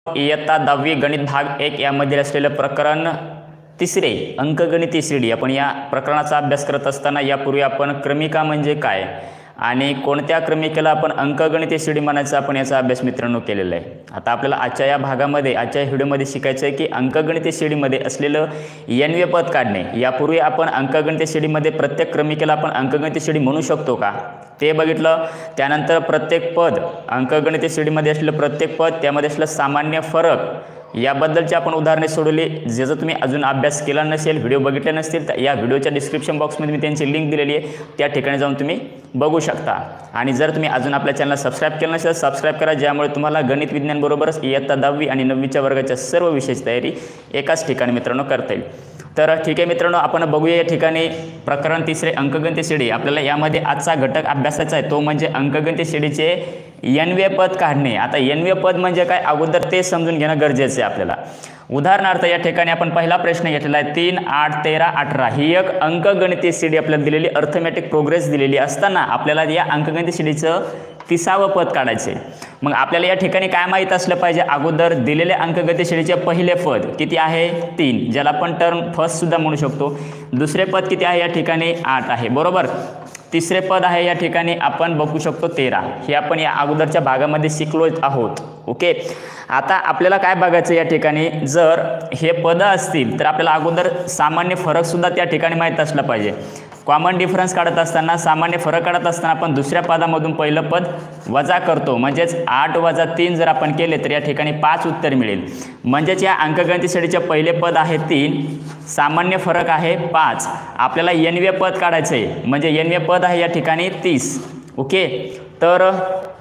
इयत्ता 10वी गणित भाग 1 यामध्ये असलेलं प्रकरण तिसरे अंकगणिती सीडी आपण या प्रकरणाचा अभ्यास करत असताना यापूर्वी आपण क्रमिका म्हणजे काय आणि कोणत्या क्रमिकेला आपण अंकगणिती सीडी म्हणायचं आपण याचा अभ्यास मित्रांनो केलेला आहे। आता आपल्याला आजच्या या भागामध्ये आजच्या व्हिडिओमध्ये शिकायचं आहे की अंकगणिती सीडीमध्ये असलेलं n-वे पद काढणे। यापूर्वी आपण अंकगणिती सीडीमध्ये प्रत्येक क्रमिकेला आपण अंकगणिती सीडी म्हणू शकतो का ते बघितलं। त्यानंतर प्रत्येक पद अंकगणिती सीडीमध्ये असलेलं प्रत्येक पद त्यामध्ये असलेलं सामान्य फरक याबद्दलची आपण उदाहरणे सोडवली। जर तुम्ही अजून अभ्यास केला नसेल व्हिडिओ बघितले नसतील तर या व्हिडिओच्या डिस्क्रिप्शन बॉक्समध्ये मी त्यांची लिंक दिलेली आहे, त्या ठिकाणी जाऊन तुम्ही बघू शकता। आणि जर तुम्ही अजून आपल्या चॅनलला सबस्क्राइब केलं नसेल सबस्क्राइब करा, ज्यामुळे तुम्हाला गणित विज्ञान बरोबरच इयत्ता 10वी आणि 9वीच्या वर्गाच्या सर्व विषयाची तयारी एकाच ठिकाणी मित्रांनो करता येईल। तर ठीक आहे मित्रांनो, आपण बघूया या ठिकाणी प्रकरण तिसरे अंकगणिती सीडी। आपल्याला यामध्ये आजचा घटक अभ्यासाचा आहे तो म्हणजे अंकगणिती सीडीचे n-वे पद काढणे। आता n-वे पद म्हणजे काय अगोदर ते समजून घेणं गरजेचं आहे आपल्याला। उदाहरणार्थ या ठिकाणी आपण पहिला प्रश्न घेतलेला आहे 3, 8, 13, 18 ही एक अंकगणिती सीडी आपल्याला दिलेली अर्थमॅटिक प्रोग्रेस दिलेली असताना आपल्याला या अंकगणिती सीडीचं 30वे पद काढायचे। मग आपल्याला या ठिकाणी काय माहित असलं पाहिजे, अगोदर दिलेले अंकगणिती सीडीचे पहिले पद किती आहे 3, ज्याला आपण टर्म फर्स्ट सुद्धा म्हणू शकतो। दुसरे पद किती आहे या ठिकाणी 8 आहे बरोबर। तिसरे पद आहे या ठिकाणी आपण बघू शकतो 13, हे आपण या अगोदरच्या भागामध्ये शिकलो आहोत। ओके, आता आपल्याला काय बघायचं या ठिकाणी, जर हे पद असतील तर आपल्याला अगोदर सामान्य फरक सुद्धा त्या ठिकाणी माहीत असला पाहिजे। कॉमन डिफरन्स काढत असताना सामान्य फरक काढत असताना आपण दुसऱ्या पदामधून पहिलं पद वजा करतो, म्हणजेच 8 वजा 3 जर आपण केले तर या ठिकाणी 5 उत्तर मिळेल। म्हणजेच या अंकगणिती सीडीचे पहिले पद आहे 3, सामान्य फरक आहे 5, आपल्याला n-वे पद काढायचं आहे म्हणजे n-वे पद आहे या ठिकाणी 30। ओके, तर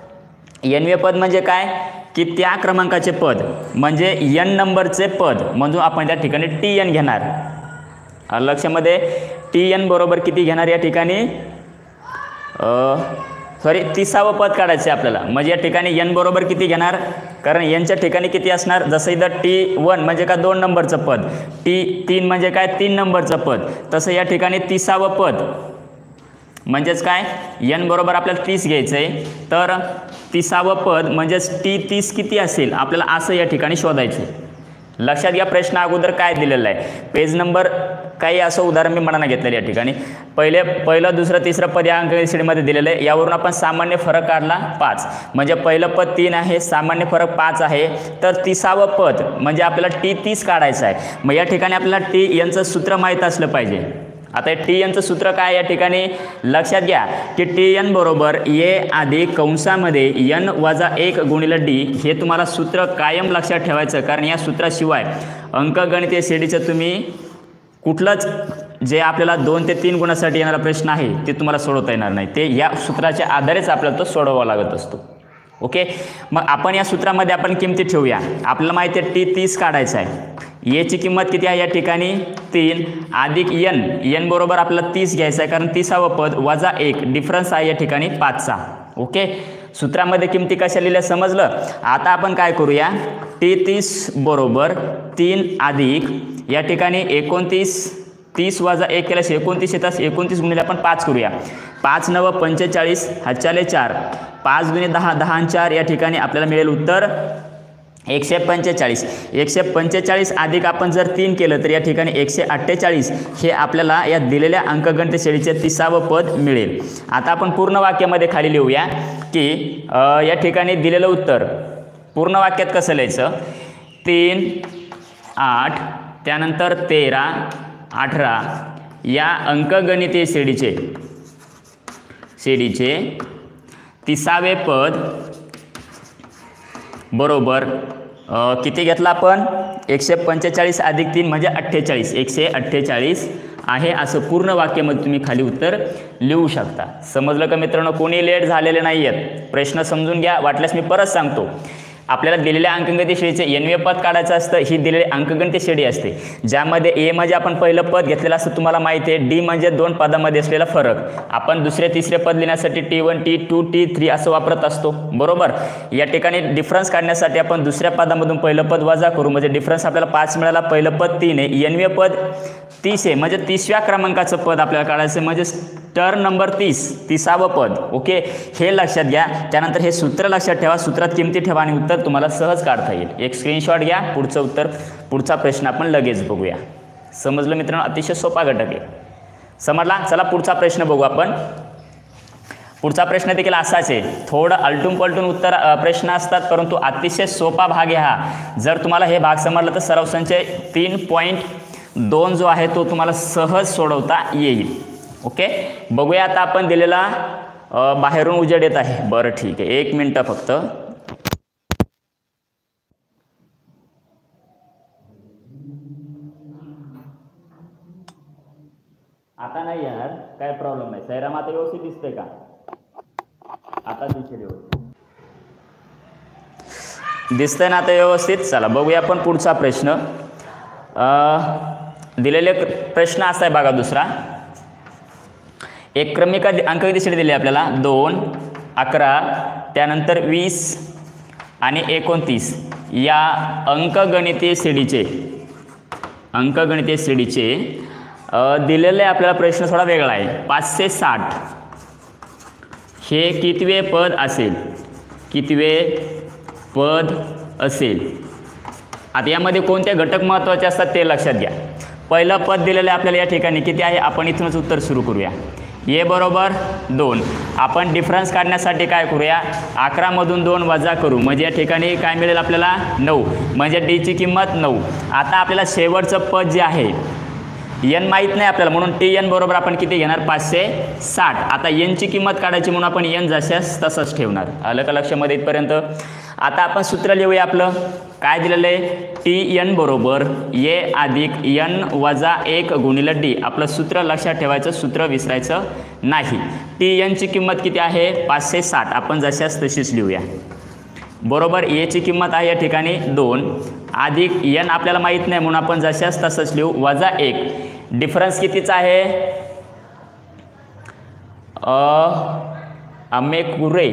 n-वे पद म्हणजे काय की त्या क्रमांकाचे पद म्हणजे n नंबरचे पद म्हणून आपण त्या ठिकाणी tn घेणार। लक्षामध्ये tn बरोबर किती घेणार या ठिकाणी 30वे पद काढायचे आपल्याला, म्हणजे या ठिकाणी n बरोबर किती घेणार, कारण n च्या ठिकाणी किती असणार, जसं इथं t1 म्हणजे काय 2 नंबरचं पद, t3 म्हणजे काय 3 नंबरचं पद, तसं या ठिकाणी 30वे पद म्हणजेच काय n बरोबर आपल्याला 30 घ्यायचं आहे। तर 30वे पद म्हणजेच t30 किती असेल आपल्याला असं या ठिकाणी शोधायचे। लक्षात घ्या प्रश्न अगोदर काय दिलेला आहे, पेज नंबर काही असं उदाहरण मी मनानं घेतलेलं या ठिकाणी पहिलं दुसरं तिसरं पद या अंकगणिती सीडीमध्ये दिलेलं आहे। यावरून आपण सामान्य फरक काढला 5, म्हणजे पहिलं पद 3 आहे, सामान्य फरक 5 आहे, तर 30वे पद म्हणजे आपल्याला t30 काढायचं आहे। मग या ठिकाणी आपल्याला यांचं सूत्र माहीत असलं पाहिजे। आता tnचं सूत्र काय या ठिकाणी लक्षात घ्या की tn बरोबर a अधिक कंसामध्ये n वजा 1 गुणिले d, हे तुम्हाला सूत्र कायम लक्षात ठेवायचं, कारण या सूत्राशिवाय अंकगणितीय सीडीचं तुम्ही कुठलंच जे आपल्याला 2 ते 3 गुणासाठी येणारा प्रश्न आहे ते तुम्हाला सोडवता येणार नाही, ते या सूत्राच्या आधारेच आपल्याला तो सोडवावा लागत असतो। ओके, मग आपण या सूत्रामध्ये आपण किमती ठेवूया। आपल्याला माहिती आहे t30 काढायचं आहे, याची किंमत किती आहे या ठिकाणी 3 अधिक n बरोबर आपल्याला 30 घ्यायचं आहे, कारण 30वे पद वजा 1 डिफरन्स आहे या ठिकाणी 5चा। ओके, सूत्रामध्ये किमती कशा लिहिल्या समजलं। आता आपण काय करूया, t30 बरोबर 3 अधिक या ठिकाणी 29, 30 वजा 1 केल्यास 29 येतात, 29 गुणिले आपण 5 करूया, 5 9 45 हातच्याले 4, 5 गुणिले 10 10 आणि 4 या ठिकाणी आपल्याला मिळेल उत्तर 145। 145 अधिक आपण जर 3 केलं तर या ठिकाणी 148 हे आपल्याला या दिलेल्या अंकगणिती सीडीचे 30वे पद मिळेल। आता आपण पूर्ण वाक्यामध्ये खाली लिहूया की या ठिकाणी दिलेलं उत्तर पूर्ण वाक्यात कसं लिहायचं, 3, 8 त्यानंतर 13, 18 या अंकगणितीय सीडीचे 30वे पद बरोबर किती घेतला आपण 145 अधिक 3 म्हणजे 48, 148 आहे असं पूर्ण वाक्यामध्ये तुम्ही खाली उत्तर लिहू शकता। समजलं का मित्रांनो, कोणी लेट झालेले नाही आहेत, प्रश्न समजून घ्या। वाटल्यास मी परत सांगतो, आपल्याला दिलेल्या अंकगणिती सीडीचे n-वे पद काढायचं असतं, ही दिलेली अंकगणिती सीडी असते ज्यामध्ये a म्हणजे आपण पहिलं पद घेतलेलं असतं तुम्हाला माहिती आहे, d म्हणजे 2 पदामध्ये असलेला फरक, आपण दुसरे तिसरे पद लिहिण्यासाठी t1 t2 t3 असं वापरत असतो बरोबर। या ठिकाणी डिफरन्स काढण्यासाठी आपण दुसऱ्या पदामधून पहिलं पद वजा करू, म्हणजे डिफरन्स आपल्याला 5 मिळाला, पहिलं पद 3 आहे, n-वे पद 30 आहे, म्हणजे 30व्या क्रमांकाचं पद आपल्याला काढायचं, म्हणजे टर्म नंबर 30 30वे पद। ओके, हे लक्षात घ्या। त्यानंतर हे सूत्र लक्षात ठेवा, सूत्रात किमती ठेवा आणि उत्तर उत्तर तुम्हाला सहज काढता येईल. एक स्क्रीनशॉट घ्या, पुढचं उत्तर पुढचा प्रश्न आपण लगेच बघूया. समजलं मित्रांनो? अतिशय सोपा घटक आहे. समजला? चला पुढचा प्रश्न बघू आपण. पुढचा प्रश्न देखील असाच आहे. थोडं आलटून पलटून उत्तर प्रश्न असतात, परंतु अतिशय सोपा भाग आहे हा. जर तुम्हाला हे भाग समजला तर सराव संचय 3.2 जो आहे तो तुम्हाला सहज सोडवता येईल. ओके, बघूया आता आपण दिलेला बाहेरून उजेड येत आहे. बरं ठीक आहे, 1 मिनटं फक्त. आता नाही यार, काय प्रॉब्लेम नाही. सैराम आता व्यवस्थित दिसतंय का? आता दिसेल व्यवस्थित, दिसतंय ना आता व्यवस्थित? चला बघूया आपण पुढचा प्रश्न. दिलेले प्रश्न असा आहे बघा दुसरा. एक क्रमिका अंकगणित श्रेणी दिली आपल्याला 2, 11, त्यानंतर 20 आणि 29 या अंकगणितीय श्रेणीचे दिलेले आपल्याला प्रश्न थोडा वेगळा आहे. 560 हे कितवे पद असेल? आता यामध्ये कोणते घटक महत्त्वाचे असतात ते लक्षात घ्या. पहिलं पद दिलेलं आपल्याला या ठिकाणी किती आहे? आपण इथूनच उत्तर सुरू करूया. ए बरोबर 2. आपण डिफरन्स काढण्यासाठी काय करूया? 11 मधून 2 वजा करू, म्हणजे या ठिकाणी काय मिळेल आपल्याला? 9, म्हणजे डी ची किंमत 9. आता आपल्याला शेवटचं पद जे आहे एन माहीत नाही आपल्याला, म्हणून टी एन बरोबर आपण किती घेणार? 560. आता एनची किंमत काढायची म्हणून आपण एन जशास तसंच ठेवणार. आलं का लक्षामध्ये इथपर्यंत? आता आपण सूत्र लिहूया. आपलं काय दिलेलं आहे? टी एन बरोबर ए अधिक एन वजा 1 गुणिले डी. आपलं सूत्र लक्षात ठेवायचं, सूत्र विसरायचं नाही. टी एनची किंमत किती आहे? 560. आपण जशास तशीच लिहूया. बरोबर एची किंमत आहे या ठिकाणी 2 अधिक एन आपल्याला माहीत नाही म्हणून आपण जशास तसंच लिहू, वजा 1. डिफरन्स कितीचा आहे? अमेकुरे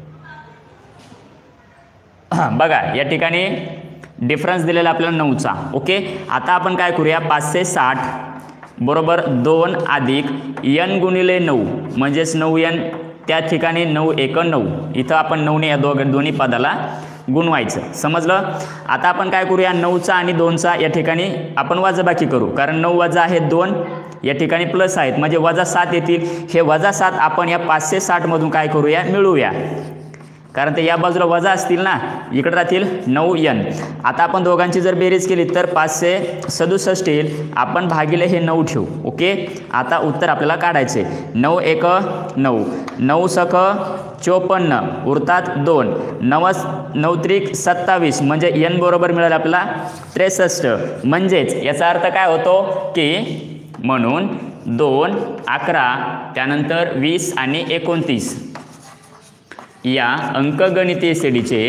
बघा या ठिकाणी डिफरन्स दिलेला आपल्याला 9चा. ओके, आता आपण काय करूया? 560 बरोबर 2 अधिक एन गुणिले 9 म्हणजेच 9n. त्या ठिकाणी 9 1 9. इथं आपण 9ने या दोन्ही पदाला गुणवायचं. समजलं? आता आपण काय करूया? 9चा आणि 2चा या ठिकाणी आपण वजाबाकी करू, कारण 9 वजा आहे 2, या ठिकाणी प्लस आहेत म्हणजे वजा 7 येतील. हे वजा 7 आपण या 560 मधून काय करूया? मिळवूया, कारण ते या बाजूला वजा असतील ना, इकडे राहतील 9n. आता आपण दोघांची जर बेरीज केली तर 567 येईल. आपण भागिले हे 9 ठेवू. ओके, आता उत्तर आपल्याला काढायचे. 9 1 9, 9 सक 54, उरतात 2, 9 त्रिक 27 म्हणजे n बरोबर मिळालं आपल्याला 63. म्हणजेच याचा अर्थ काय होतो की म्हणून 2, 11 त्यानंतर 20 आणि 29 या अंकगणितीय श्रेणीचे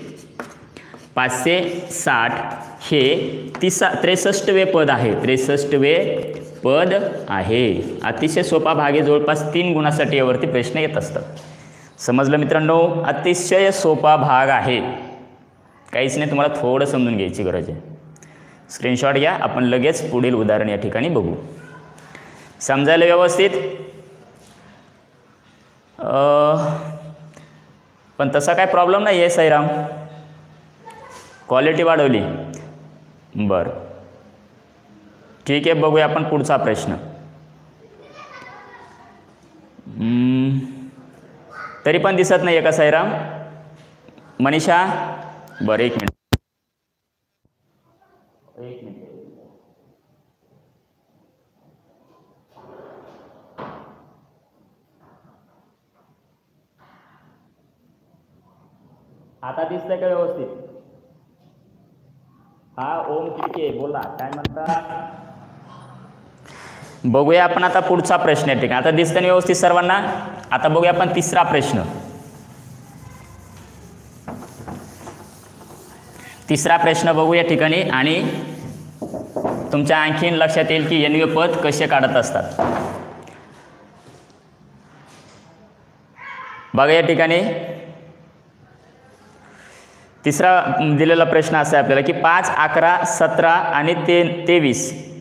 560 हे 63वे पद आहे. 63वे पद आहे. अतिशय सोपा भाग आहे. जवळपास 3 गुणासाठी यावरती प्रश्न येत असतात. समजलं मित्रांनो? अतिशय सोपा भाग आहे. काहीच नाही, तुम्हाला थोडं समजून घ्यायची गरज आहे. स्क्रीनशॉट घ्या, आपण लगेच पुढील उदाहरण या ठिकाणी बघू. समजायला व्यवस्थित? पण तसा काय प्रॉब्लेम नाही आहे साईराम, क्वालिटी वाढवली. बरं ठीक आहे, बघूया आपण पुढचा प्रश्न. तरी पण दिसत नाही आहे का साईराम? मनीषा बरं, एक मिनिट. आता दिसतंय का व्यवस्थित? हा ओम किती बोला, काय म्हणता? बघूया आपण आता पुढचा प्रश्न आहे. ठीक आहे, आता दिसतंय व्यवस्थित सर्वांना? आता बघूया आपण तिसरा प्रश्न. तिसरा प्रश्न बघू या ठिकाणी आणि तुमच्या आणखीन लक्षात येईल की एनवे पद कसे काढत असतात. बघा या ठिकाणी तिसरा दिलेला प्रश्न असा आहे आपल्याला की 5, 11, 17 आणि 23.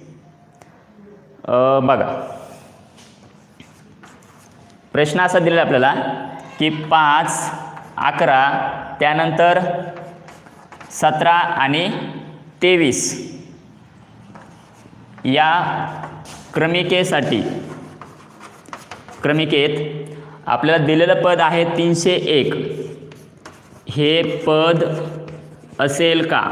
बघा प्रश्न असा दिलेला आपल्याला की 5, 11 त्यानंतर 17 आणि 23 या क्रमिकेत आपल्याला दिलेलं पद आहे 301. हे पद असेल का?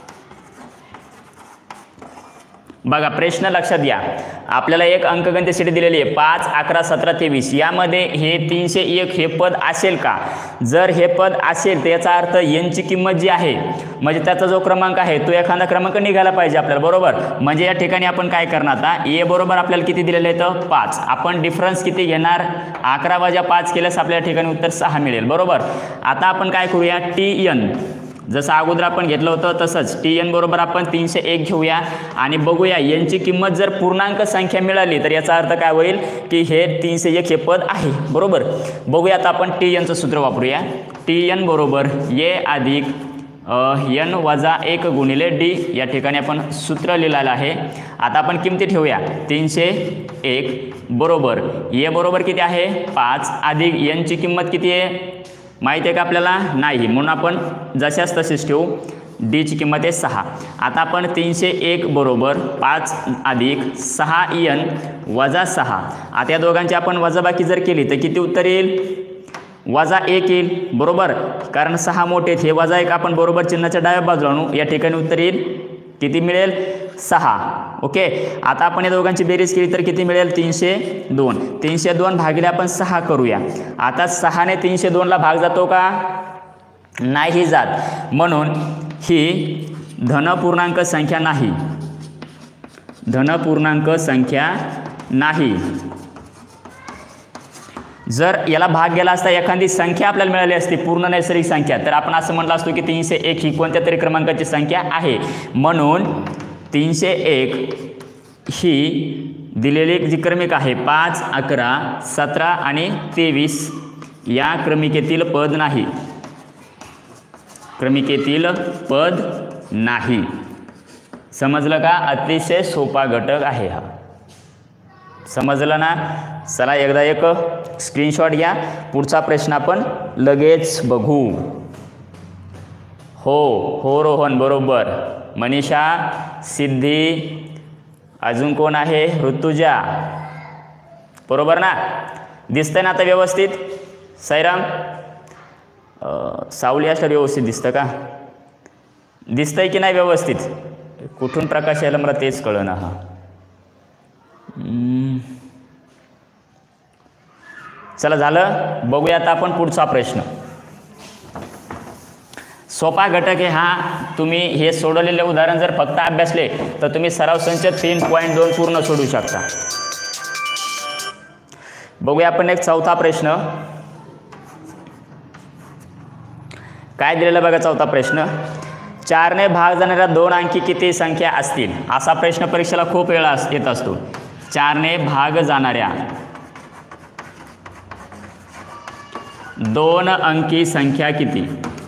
बघा प्रश्न लक्षात घ्या. आपल्याला एक अंकगणित शीट दिलेली आहे 5, 11, 17, 23. यामध्ये हे 301 हे पद असेल का? जर हे पद असेल तर याचा अर्थ यांची किंमत जी आहे म्हणजे त्याचा जो क्रमांक आहे तो एखादा क्रमांक निघाला पाहिजे आपल्याला, बरोबर. म्हणजे या ठिकाणी आपण काय करणार आता, ए बरोबर आपल्याला किती दिलेलं आहे तर 5. आपण डिफरन्स किती घेणार, 11 वजा 5 केल्यास आपल्या ठिकाणी उत्तर 6 मिळेल, बरोबर. आता आपण काय करूया, TN जसं अगोदर आपण घेतलं होतं तसंच TN बरोबर आपण 301 घेऊया आणि बघूया यांची किंमत जर पूर्णांक संख्या मिळाली तर याचा अर्थ काय होईल की हे 301 हे पद आहे, बरोबर. बघूया आता आपण TNचं सूत्र वापरूया. TN बरोबर A अधिक N वजा 1 गुणिले D. या ठिकाणी आपण सूत्र लिहिलेलं आहे. आता आपण किमती ठेवूया. 301 बरोबर A बरोबर किती आहे 5 अधिक N ची किंमत किती आहे माहिती आहे का आपल्याला, नाही, म्हणून आपण जशाच तशीच ठेवू. D ची किंमत आहे 6. आता आपण 301 बरोबर 5 अधिक 6N वजा 6. आता या दोघांची आपण वजाबाकी जर केली तर किती उत्तर येईल, वजा 1 येईल, बरोबर. कारण 6 मोठे हे वजा 1 आपण बरोबर चिन्हाच्या डाव्या बाजूला आणू. या ठिकाणी उत्तर येईल किती मिळेल 6. ओके. आता आपण या दोघांची बेरीज केली तर किती मिळेल 302. 302 भागिले आपण 6 करूया. आता 6 ने 302ला भाग जातो का, नाही जात. म्हणून ही धनपूर्णांक संख्या नाही, धनपूर्णांक संख्या नाही. जर याला भाग गेला असता एखादी संख्या आपल्याला मिळाली असती पूर्ण नैसर्गिक संख्या तर आपण असं म्हटलं असतो की 301 ही कोणत्या तरी क्रमांकाची संख्या आहे. म्हणून 301 ही दिलेली जी क्रमिक आहे 5, 11, 17 आणि 23 या क्रमिकेतील पद नाही, क्रमिकेतील पद नाही. समजलं का? अतिशय सोपा घटक आहे हा, समजलं ना. चला एकदा एक स्क्रीनशॉट घ्या. पुढचा प्रश्न आपण लगेच बघू. हो रोहन बरोबर, मनीषा, सिद्धी, अजून कोण आहे, ऋतुजा, बरोबर ना. दिसतंय ना आता व्यवस्थित साईराम, सावली असल्यावर व्यवस्थित दिसतं का, दिसतंय की नाही व्यवस्थित, कुठून प्रकाश यायला मला तेच कळना. हा चला झालं. बघूया आता आपण पुढचा प्रश्न. सोपा घटक आहे हा. तुम्ही हे सोडवलेले उदाहरण जर फक्त अभ्यासले तर तुम्ही सराव संच 3.2 पूर्ण सोडवू शकता. बघूया आपण एक चौथा प्रश्न. काय दिलेलं बघा चौथा प्रश्न. 4 ने भाग जाणाऱ्या 2 अंकी किती संख्या असतील. असा प्रश्न परीक्षेला खूप वेळा येत असतो. 4 ने भाग जाणाऱ्या 2 अंकी संख्या किती.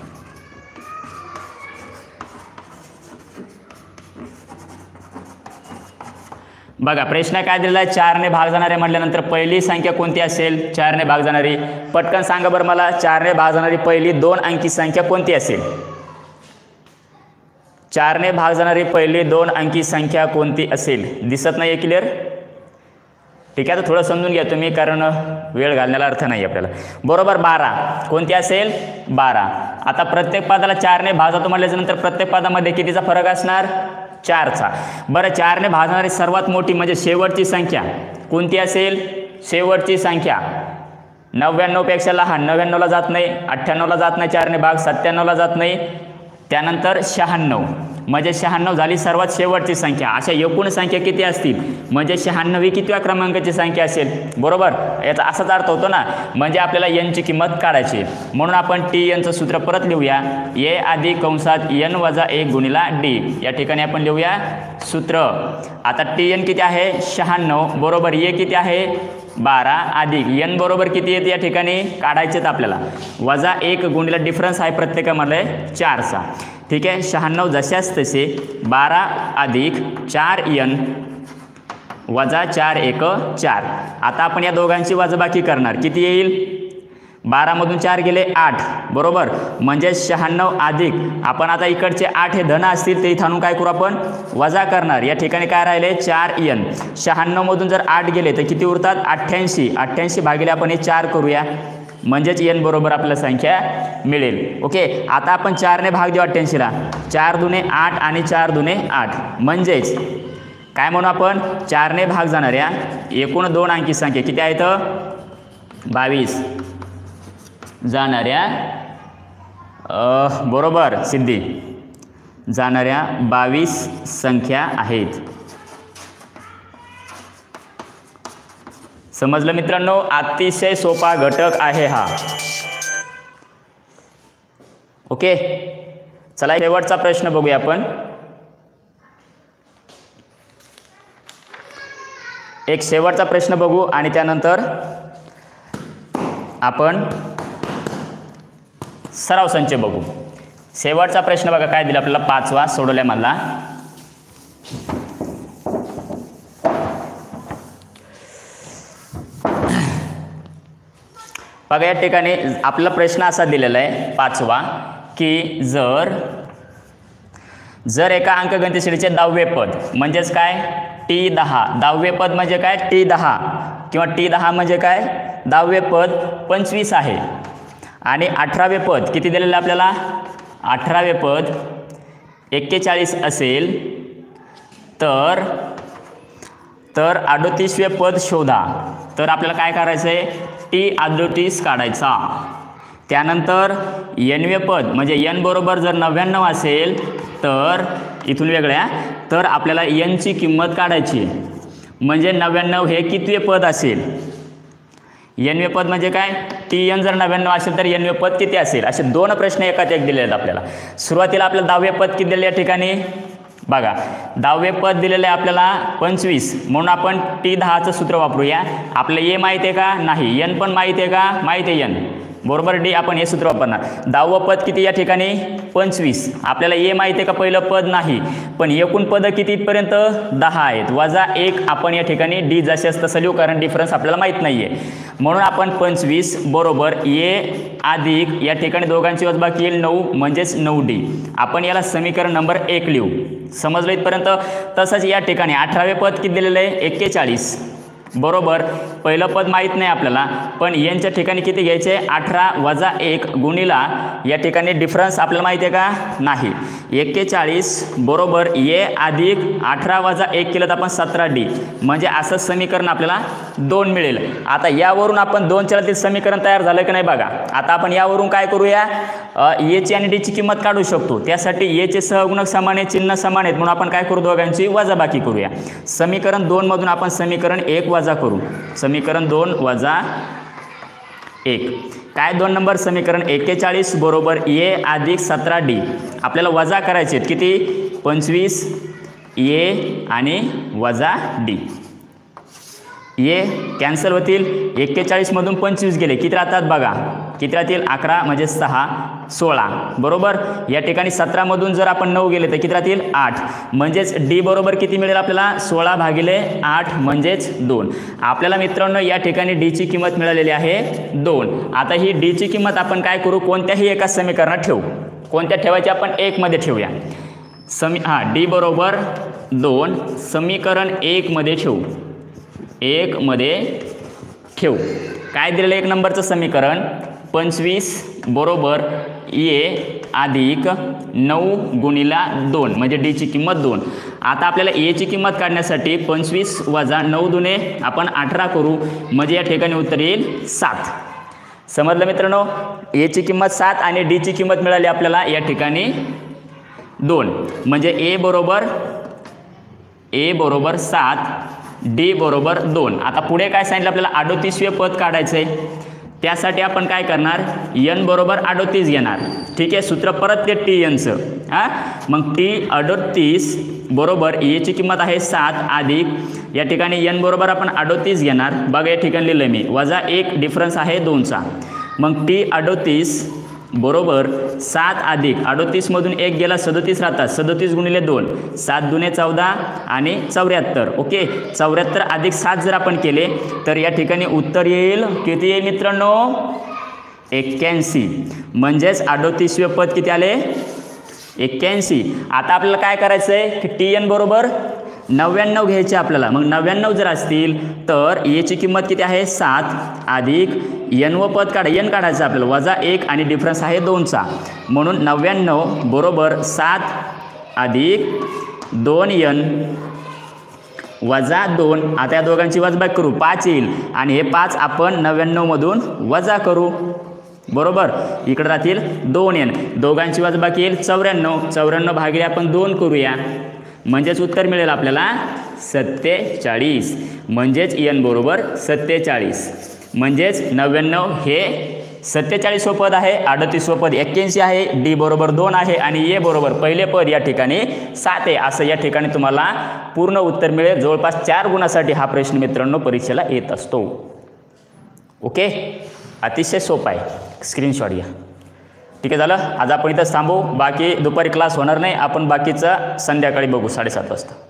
बघा प्रश्न काय दिलेला आहे, 4 ने भाग जाणारे म्हटल्यानंतर पहिली संख्या कोणती असेल, 4 ने भाग जाणारी. पटकन सांगा बरं मला, 4 ने भाग जाणारी पहिली 2 अंकी संख्या कोणती असेल. 4 ने भाग जाणारी पहिली 2 अंकी संख्या कोणती असेल. दिसत नाही आहे क्लिअर. ठीक आहे, तर थोडं समजून घ्या तुम्ही, कारण वेळ घालण्याला अर्थ नाही आपल्याला. बरोबर 12 कोणती असेल 12. आता प्रत्येक पदाला 4 ने भाग जातो म्हटल्यानंतर प्रत्येक पदामध्ये कितीचा फरक असणार 4चा. बरं 4 ने भाग जाणारी सर्वात मोठी म्हणजे शेवटची संख्या कोणती असेल. शेवटची संख्या 99 पेक्षा लहान, 99ला जात नाही, 98ला जात नाही 4 ने भाग, 97ला जात नाही, त्यानंतर 96 म्हणजे 96 झाली सर्वात शेवटची संख्या. अशा एकूण संख्या किती असतील म्हणजे 96 ही कितव्या क्रमांकाची संख्या असेल. बरोबर, याचा असाच अर्थ होतो ना. म्हणजे आपल्याला n ची किंमत काढायची. म्हणून आपण TN चं सूत्र परत लिहूया. A अधिक कंसात N वजा 1 गुणिला D. या ठिकाणी आपण लिहूया सूत्र. आता TN किती आहे 96 बरोबर A किती आहे 12 अधिक N बरोबर किती येते या ठिकाणी काढायचेत आपल्याला, वजा 1 गुणिला डिफरन्स आहे प्रत्येकामध्ये 4चा. ठीक आहे, 96 जशाच तसे 12 अधिक 4N वजा 4 1 4. आता आपण या दोघांची वजाबाकी करणार. किती येईल 12मधून 4 गेले 8, बरोबर, म्हणजे 96 अधिक, आपण आता इकडचे 8 हे धन असतील ते इथं आणून काय करू आपण वजा करणार. या ठिकाणी काय राहिले 4n. 96मधून जर 8 गेले तर किती उरतात 88. 88 भागिले आपण हे 4 करूया, म्हणजेच n बरोबर आपल्याला संख्या मिळेल. ओके, आता आपण 4ने भाग देऊ 88ला. 4 दुने 8 आणि 4 दुने 8, म्हणजेच काय म्हणू आपण 4ने भाग जाणाऱ्या एकूण 2 अंकी संख्या किती आहेत 22 जाणाऱ्या बरोबर सिद्धी जाणाऱ्या 22 संख्या आहेत. समजलं मित्रांनो, अतिशय सोपा घटक आहे हा. ओके, चला शेवटचा प्रश्न बघूया आपण. एक शेवटचा प्रश्न बघू आणि त्यानंतर आपण सराव संच बघू. शेवटचा प्रश्न बघा काय दिला आपल्याला 5वा सोडवल्यामधला. बघा या ठिकाणी आपला प्रश्न असा दिलेला आहे 5वा की जर एका अंकगणित श्रेणीचे 10वे पद म्हणजेच काय T10, 10वे पद म्हणजे काय T10 किंवा T10 म्हणजे काय 10वे पद 25 आहे आणि 18वे पद किती दिलेलं आपल्याला 18वे पद 41 असेल तर 38वे पद शोधा. तर आपल्याला काय करायचं आहे T38 काढायचा. त्यानंतर nवे पद म्हणजे n बरोबर जर 99 असेल तर इथून वेगळ्या तर आपल्याला n ची किंमत काढायची, म्हणजे 99 हे कितवे पद असेल. nवे पद म्हणजे काय Tn जर 99 असेल तर nवे पद किती असेल. असे 2 प्रश्न एकात एक दिलेले आहेत आपल्याला. सुरुवातीला आपल्याला 10वे पद किती दिले या ठिकाणी बघा 10वे पद दिलेले आहे आपल्याला 25, म्हणून आपण T10चं सूत्र वापरूया. आपल्याला a माहिती आहे का नाही, n पण माहिती आहे का माहिती आहे n बरोबर d, आपण हे सूत्र वापरणार. 10वं पद किती या ठिकाणी 25, आपल्याला a माहिती आहे का पहिलं पद नाही, पण एकूण पद किती इथपर्यंत 10 आहेत, वजा 1 आपण या ठिकाणी d जसेच तसं लिहू कारण डिफरन्स आपल्याला माहीत नाही आहे. म्हणून आपण 25 बरोबर a अधिक या ठिकाणी दोघांची वजबाकी येईल 9 म्हणजेच 9d. आपण याला समीकरण नंबर 1 लिहू. समजलं इथपर्यंत. तसंच या ठिकाणी 18वे पद किती दिलेलं आहे 41 बरोबर, पहिलं पद माहीत नाही आपल्याला, पण यांच्या ठिकाणी किती घ्यायचे 18 वजा 1 गुणिला या ठिकाणी डिफरन्स आपल्याला माहिती आहे का नाही 41 बरोबर a अधिक 18 वजा 1 केलं तर आपण 17d, म्हणजे असं समीकरण आपल्याला 2 मिळेल. आता यावरून आपण 2 चलातील समीकरण तयार झालं की नाही बघा. आता आपण यावरून काय करूया a ची आणि d ची किंमत काढू शकतो. त्यासाठी a चे सहगुणक समान आहे, चिन्ह समान आहेत, म्हणून आपण काय करू दोघांची वजाबाकी करूया. समीकरण 2 मधून आपण समीकरण 1 वजा करू. समीकरण 2 वजा 1 काय 2 नंबर समीकरण 41 बरोबर a अधिक 17d. आपल्याला वजा करायचे आहेत किती 25 a आणि वजा d. a कॅन्सल होतील, 41 मधून 25 गेले किती राहतात बघा, किती राहतील 11 म्हणजे 6 16 बरोबर. या ठिकाणी 17 मधून जर आपण 9 गेले तर किती राहतील 8, म्हणजेच d बरोबर किती मिळेल आपल्याला 16 भागिले 8 म्हणजेच 2. आपल्याला मित्रांनो या ठिकाणी d ची किंमत मिळालेली आहे 2. आता ही d ची किंमत आपण काय करू कोणत्याही एका समीकरणात ठेवू. कोणत्या ठेवायची आपण 1 मध्ये ठेवूया. d बरोबर 2 समीकरण 1 मध्ये ठेवू. 1 मध्ये ठेवू. काय दिलेलं 1 नंबरचं समीकरण 25 बरोबर a अधिक 9 गुणिला 2 म्हणजे d ची किंमत 2. आता आपल्याला a ची किंमत काढण्यासाठी 25 वजा 9 दुने आपण 18 करू, म्हणजे या ठिकाणी उत्तर येईल 7. समजलं मित्रांनो, a ची किंमत 7 आणि d ची किंमत मिळाली आपल्याला या ठिकाणी 2, म्हणजे a बरोबर 7 d बरोबर 2. आता पुढे काय सांगितलं आपल्याला 38वे पद काढायचं आहे. त्यासाठी आपण काय करणार n बरोबर 38 घेणार. ठीक आहे, सूत्र परत ते Tnचं मग T38 बरोबर a ची किंमत आहे 7 अधिक या ठिकाणी n बरोबर आपण 38 घेणार. बघा या ठिकाणी लिहिलं मी वजा 1 डिफरन्स आहे 2चा. मग T38 बरोबर 7 अधिक 38 मधून 1 गेला 37 राहतात, 37 गुणिले 2 7 दुने 14 आणि 74. ओके, 74 अधिक 7 जर आपण केले तर या ठिकाणी उत्तर येईल किती येईल मित्रांनो 81 म्हणजेच 38वे पद किती आले 81. आता आपल्याला काय करायचं आहे की TN बरोबर 99 घ्यायचे आपल्याला. मग 99 जर असतील तर याची किंमत किती आहे 7 अधिक n व पद n काढायचं आपल्याला वजा 1 आणि डिफरन्स आहे 2चा. म्हणून 99 बरोबर 7 अधिक 2n वजा 2. आता या दोघांची वजाबाकी करू 5 येईल आणि हे 5 आपण 99 मधून वजा करू बरोबर. इकडे राहतील 2n दोघांची वजाबाकी येईल 94 भागिले आपण 2 करूया म्हणजेच उत्तर मिळेल आपल्याला 47. म्हणजेच n बरोबर 47. म्हणजेच 99 हे 47वे पद आहे, 38वे पद 81 आहे, D बरोबर 2 आहे आणि A बरोबर पहिले पद या ठिकाणी 7 आहे. असं या ठिकाणी तुम्हाला पूर्ण उत्तर मिळेल. जवळपास 4 गुणासाठी हा प्रश्न मित्रांनो परीक्षेला येत असतो. ओके, अतिशय सोपा आहे, स्क्रीनशॉट घ्या. ठीक आहे, झालं. आज आपण इथंच थांबू. बाकी दुपारी क्लास होणार नाही, आपण बाकीचं संध्याकाळी बघू 7:30 वाजता.